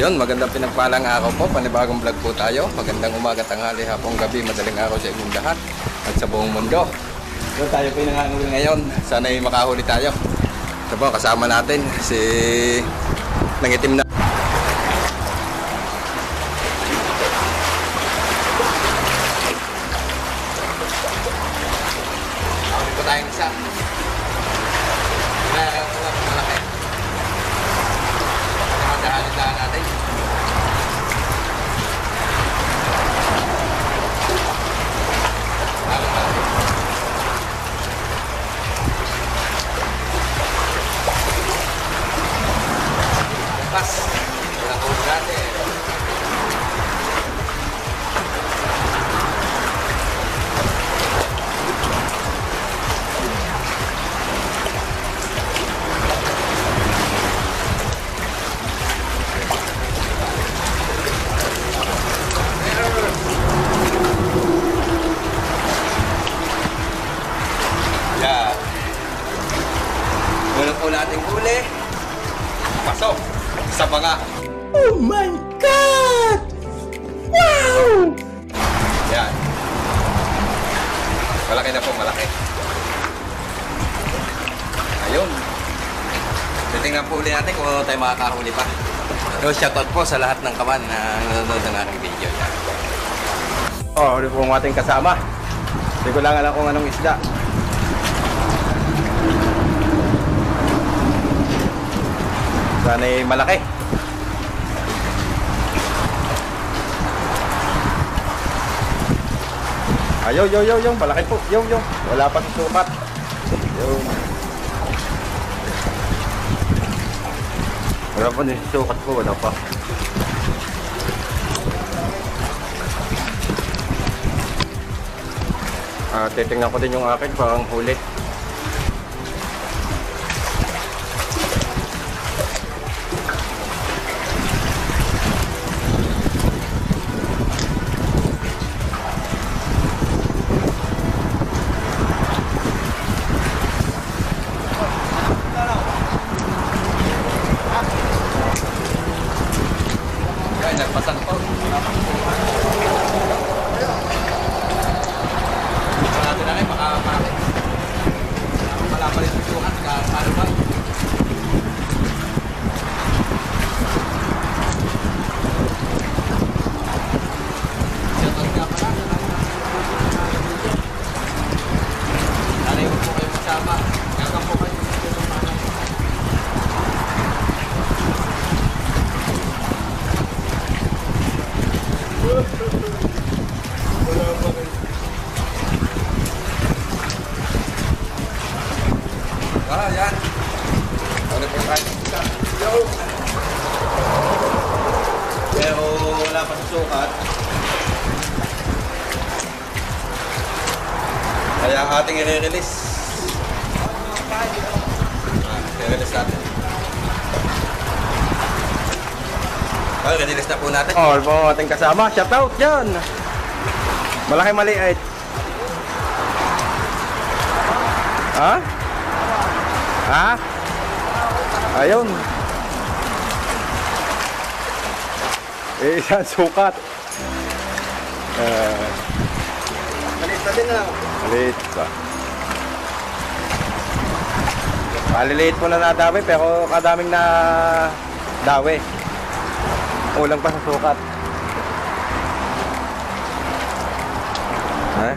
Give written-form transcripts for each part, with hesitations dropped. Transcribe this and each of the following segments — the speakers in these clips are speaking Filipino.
Yun, magandang pinagpalang araw po, panibagong vlog po tayo. Magandang umaga, tanghali, hapong gabi, madaling araw sa inyong lahat at sa buong mundo. So tayo po nangangulit ngayon, sana'y makahuli tayo. Ito po, kasama natin si nangitim na. Huli po tayong isa. Malaki. Dahan-dahan natin. Pas, walang huli natin. Yan. Walang po nating huli. Pasok sa banga. Oh my God! Wow! Yan. Malaki na po, malaki. Ayun. Titingnan po ulit natin kung ano tayo makakahuli pa. So, shoutout po sa lahat ng kawan na nanonood ng aking video. Yan. Oh, ulit po ang ating kasama. Hindi ko lang alam kung anong isda. Sana'y malaki. Ayaw, yung malaki po. Yung. Wala pa susukat. Yung. Wala pa din susukat po. Wala pa. Titingnan ko din yung akin pang huli. Nagpasang po. Marami na kayo, makamarami. Malapalit yung sukat, paano ba? Shoutout nga pala. Nanay mo po kayo masama. Gagam po kayo. Yan. Ano po tayo? Yo! Pero wala pa susukat. Kaya ang ating i-release. I-release natin. I-release na po natin. Oh, po ating kasama. Shoutout dyan! Malaki maliit. Ha? Ha? Ayun. Isang sukat. Maliit na din na. Maliit pa. Maliliit po na nadawi pero kadaming na dawi. Kulang pa sa sukat. Ha?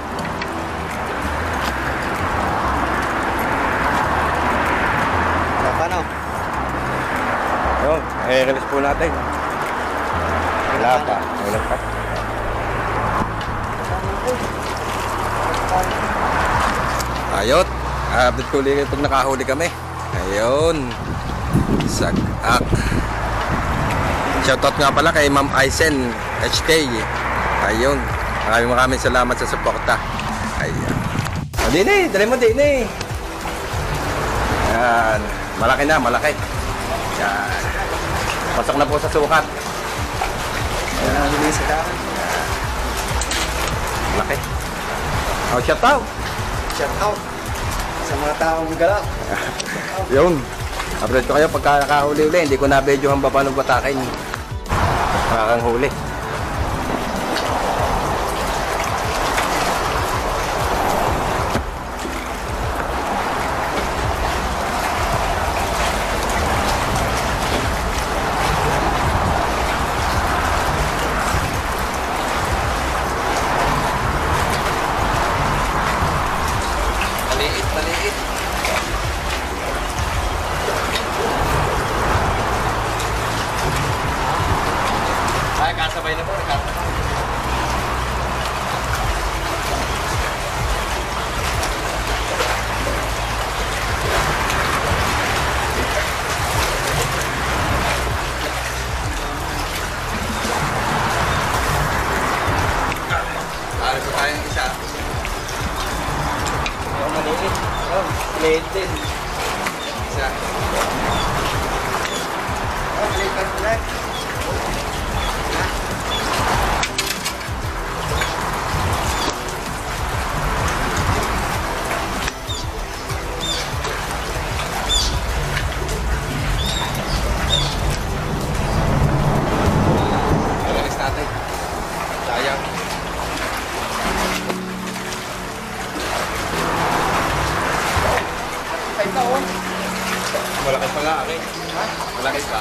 Ayun, i-release po natin. Wala pa. Ayot. Update ko ulit pag nakahuli kami. Ayun. Sagak. Shoutout nga pala kay Ma'am Aisen HK. Ayun. Maraming salamat sa suporta. Ayan. Dini, dali mo dini. Yan. Malaki na, malaki. Yan. Pasok na po sa sukat. Ayan ang huli sa daan. Malaki. Oh, shout out. Shout out sa mga taong gala. Yun. Update ko kayo pagka nakahuli-uli. Hindi ko na-video ang paano batakin. Makakanghuli. Maliit, maliit. Ay, kasabay na po, kasabay. Ari po tayong isa. Yung maliit. Oh, maliit din. Isa. Oh, maliit pa ulit. Alis natin. Sayang. Ay, taon. Malaki pa nga, okay? Ha? Malaki pa.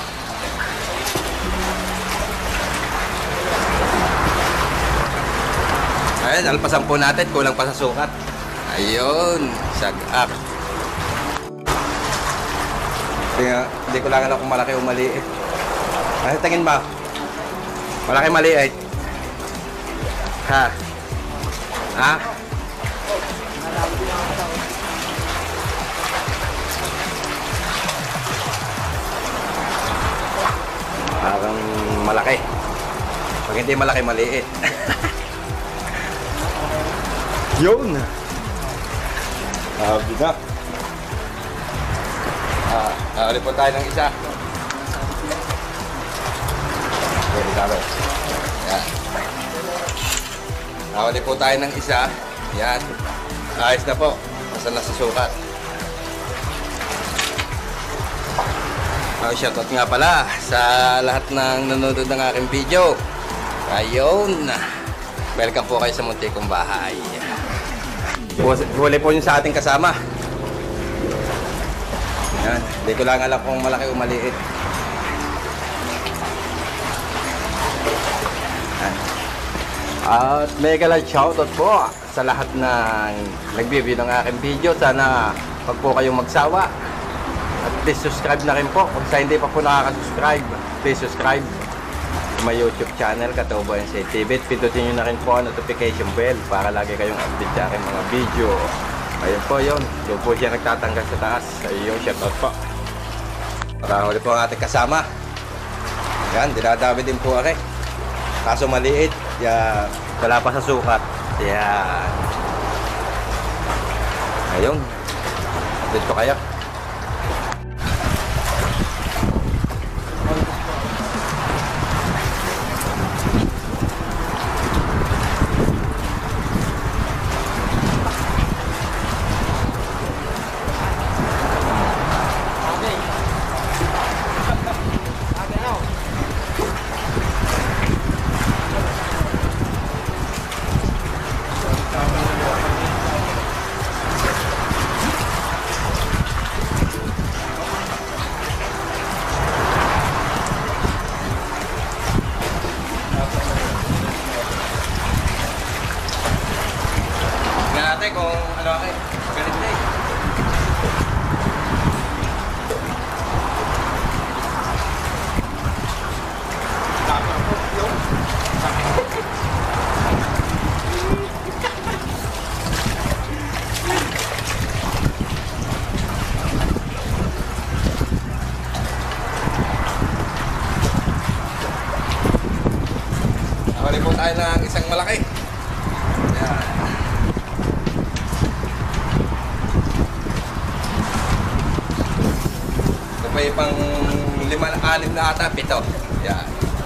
Ayan, alpasan po natin. Kulang pa sa sukat. Ayun. Sagak. Hindi ko lang alam kung malaki o maliit. Ay, tingin ba? Malaki maliit. Ha? Ha? Parang malaki. Pag hindi malaki, maliit. Yun! Sabi na. Ulit po tayo ng isa. Pwede tayo. Yan. Ulit po tayo ng isa. Yan. Ayos na po. Basta nasa sukat. Shoutout nga pala sa lahat ng nanonood ng aking video. Ayun. Welcome po kayo sa muntikong bahay. Huli po yun sa ating kasama. Yan. Hindi ko lang alam kung malaki o maliit. Yan. At mega lang shoutout po sa lahat ng nag-view ng aking video. Sana pag po kayong magsawa. At please subscribe na rin po. Kung sa hindi pa po nakaka-subscribe, please subscribe sa my YouTube channel, Katubayan sa TV. Pindutin nyo na rin po ang notification bell para lagi kayong update sa aking mga video. Ayun po yun. Doon po siya nagtatanggal sa taas. Ayun, shoutout po. Marahuli po ang ating kasama. Yan, dinadami din po ako. Kaso maliit. Yan, wala pa sa sukat. Yan. Ayun. Update ko kayo. Tingnan natin kung ano ako eh. Galit na eh. Nakali po tayo ng isang malaki. Yan. Ito pa yung pang 5-6 na ata, 7. Yan.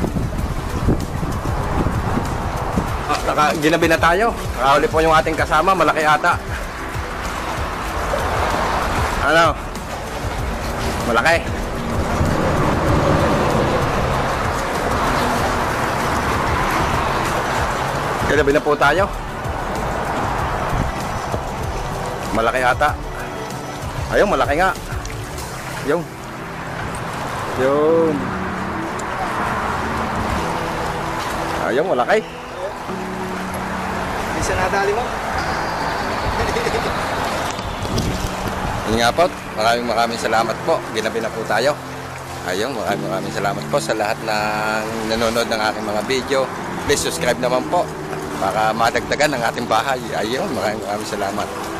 Ginabi na tayo. Nakahuli po yung ating kasama, malaki ata. Ano? Malaki. May labi na po tayo. Malaki ata. Ayun, malaki nga. Yung. Yung. Ayun, malaki. Isa nadali mo. Yun nga po, maraming salamat po. Ginabi na po tayo. Ayun, maraming salamat po sa lahat ng nanonood ng aking mga video. Please subscribe naman po para madagdagan ang ating bahay. Ayun, maraming salamat.